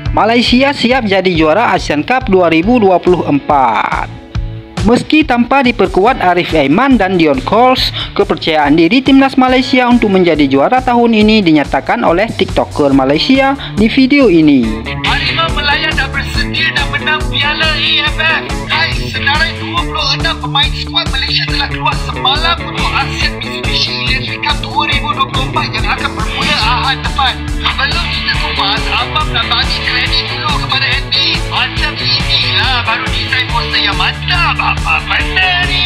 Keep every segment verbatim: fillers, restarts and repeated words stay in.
Malaysia siap jadi juara Asian Cup dua ribu dua puluh empat. Meski tanpa diperkuat Arif Aiman dan Dion Coles, kepercayaan diri timnas Malaysia untuk menjadi juara tahun ini dinyatakan oleh TikToker Malaysia di video ini. Harimau Melaya dah bersedia dan menang Piala A F F. Guys, senarai dua puluh enam pemain skuad Malaysia telah keluar semalam untuk ASEAN Mitsubishi Electric Cup dua ribu dua puluh empat yang akan bermula Ahad depan. Sebelum kita kupas, Abang nak bagi kredit dulu kepada N B. Macam inilah baru desain poster yang mantap. Apa benar ni?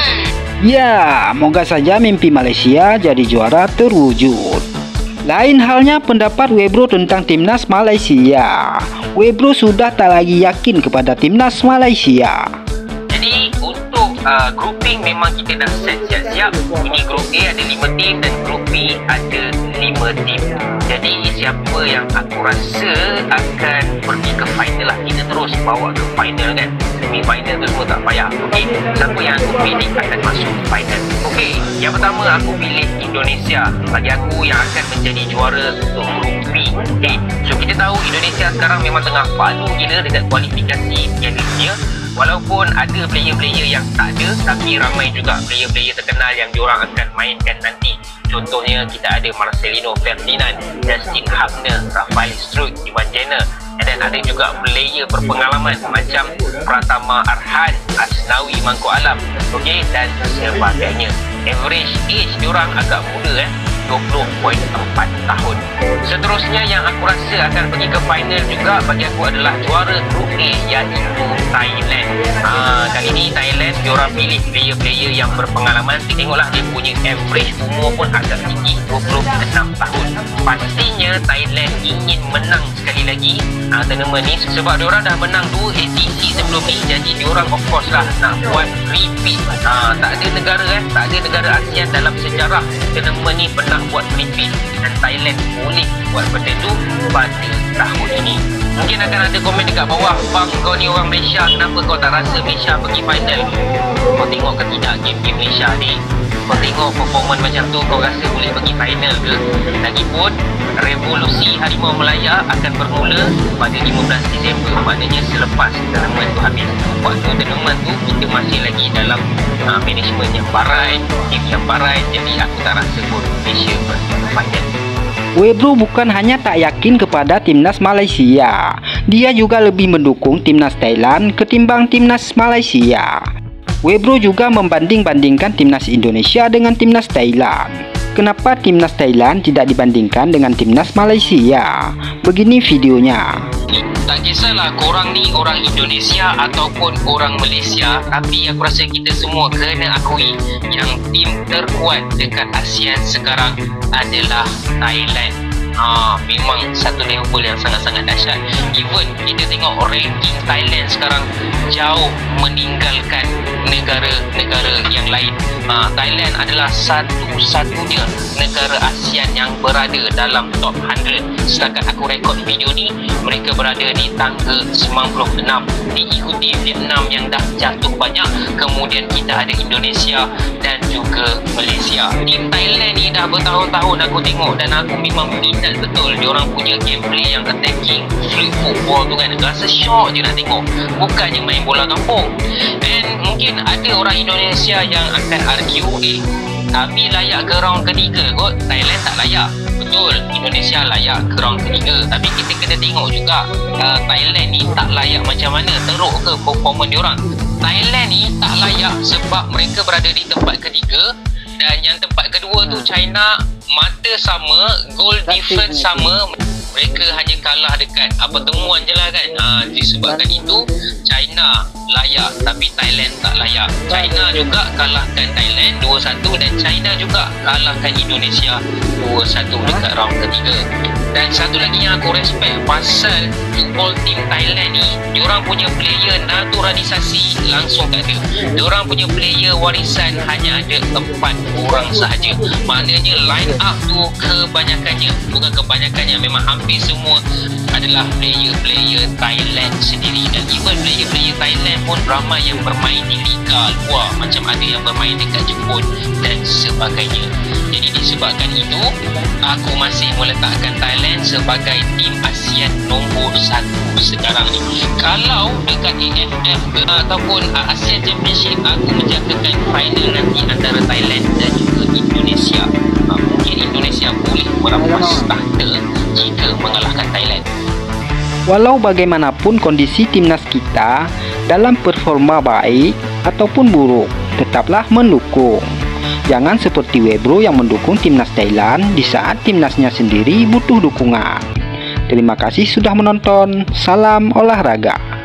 Ya, moga saja mimpi Malaysia jadi juara terwujud. Lain halnya pendapat Webro tentang timnas Malaysia. Webro sudah tak lagi yakin kepada timnas Malaysia. Jadi untuk uh, grouping memang kita dah set siap-siap. Ini grup A ada lima tim dan grup B ada lima tim. Jadi siapa yang aku rasa akan pergi ke final lah. Kita terus bawa ke final kan. Semi final tu semua tak payah. Okey, siapa yang aku pilih akan masuk final. Okey, yang pertama aku pilih Indonesia. Bagi aku yang akan menjadi juara untuk grup B. Okey, so kita tahu Indonesia sekarang memang tengah palu gila dekat kualifikasi Piala Dunia. Walaupun ada player-player yang tak ada, tapi ramai juga player-player terkenal yang diorang akan mainkan nanti. Contohnya kita ada Marcelino Ferdinand, Justin Hubner, Rafael Struijk, Ivan Jenner. Dan ada juga player berpengalaman macam Pratama Arhan, Asnawi Mangkuk Alam, okey, dan sebagainya. Average age diorang agak muda eh, dua puluh perpuluhan empat tahun. Seterusnya yang aku rasa akan pergi ke final juga bagi aku adalah juara grup A, iaitu Thailand. Ha, kali ni Thailand diorang pilih player-player yang berpengalaman. Tengoklah dia punya average umur pun agak tinggi, dua puluh enam tahun. Pastinya Thailand ingin menang sekali lagi ha, tournament ni sebab diorang dah menang dua A T C sebelum ni. Jadi diorang of course lah nak buat repeat. Ha, tak ada negara eh, tak ada negara ASEAN dalam sejarah tournament ni pernah buat repeat, dan Thailand boleh buat benda tu pada tahun ini. Mungkin akan ada komen dekat bawah, bang kau ni orang Malaysia, kenapa kau tak rasa Malaysia pergi final? Kau tengok ke tidak game-game Malaysia ni? Kau tengok performance macam tu, kau rasa boleh pergi final ke? Lagipun revolusi Harimau Melaya akan bermula pada lima belas Disember, maknanya selepas tournament tu habis. Waktu tournament tu kita masih lagi dalam uh, management yang barai, tim yang barai, jadi aku tak rasa pun Malaysia pergi final. Webro bukan hanya tak yakin kepada timnas Malaysia, dia juga lebih mendukung timnas Thailand ketimbang timnas Malaysia. Webro juga membanding-bandingkan timnas Indonesia dengan timnas Thailand. Kenapa timnas Thailand tidak dibandingkan dengan timnas Malaysia? Begini videonya. Tak kisahlah korang ni orang Indonesia ataupun orang Malaysia, tapi aku rasa kita semua kena akui yang tim terkuat dekat ASEAN sekarang adalah Thailand. Ha, memang satu level yang sangat-sangat dahsyat. Even kita tengok ranking Thailand sekarang jauh meninggalkan negara-negara yang lain. Ha, Thailand adalah satu-satunya negara ASEAN yang berada dalam top seratus. Setakat aku rekod video ni, mereka berada di tangga sembilan puluh enam, diikuti Vietnam yang dah jatuh banyak, kemudian kita ada Indonesia dan juga Malaysia. Tim Thailand ni dah bertahun-tahun aku tengok dan aku memang minat betul diorang punya gameplay yang attacking, flick football tu kan, rasa syok je nak tengok, bukannya main bola kampung. And mungkin ada orang Indonesia yang akan argue, eh kami layak ke round ketiga kot, Thailand tak layak. Betul, Indonesia layak ke round ketiga, tapi kita kena tengok juga uh, Thailand ni tak layak macam mana, teruk ke performance diorang. Thailand ni tak layak sebab mereka berada di tempat ketiga, dan yang tempat kedua tu China, mata sama, goal difference sama, mereka hanya kalah dekat apa pertemuan je lah kan. Ha, disebabkan itu China layak tapi Thailand tak layak. China juga kalahkan Thailand dua satu dan China juga kalahkan Indonesia dua satu dekat round ketiga. Dan satu lagi yang aku respect pasal football team Thailand ni, diorang punya player naturalisasi langsung tak ada. Diorang punya player warisan hanya ada empat orang sahaja. Maknanya line up tu kebanyakannya, bukan kebanyakannya, memang hampir semua adalah player-player Thailand sendiri. Dan even player-player Thailand pun ramai yang bermain di liga luar, macam ada yang bermain dekat Jepun dan sebagainya. Jadi disebabkan itu, aku masih meletakkan Thailand sebagai tim ASEAN nombor satu. sekarang ni. Kalau dekat A F F ke, ataupun uh, ASEAN Championship, aku menjangkakan final nanti antara Thailand dan juga Indonesia. uh, Mungkin Indonesia boleh merampas tahta jika mengalahkan Thailand. Walau bagaimanapun kondisi timnas kita dalam performa baik ataupun buruk, tetaplah mendukung. Jangan seperti Webro yang mendukung timnas Thailand di saat timnasnya sendiri butuh dukungan. Terima kasih sudah menonton. Salam olahraga.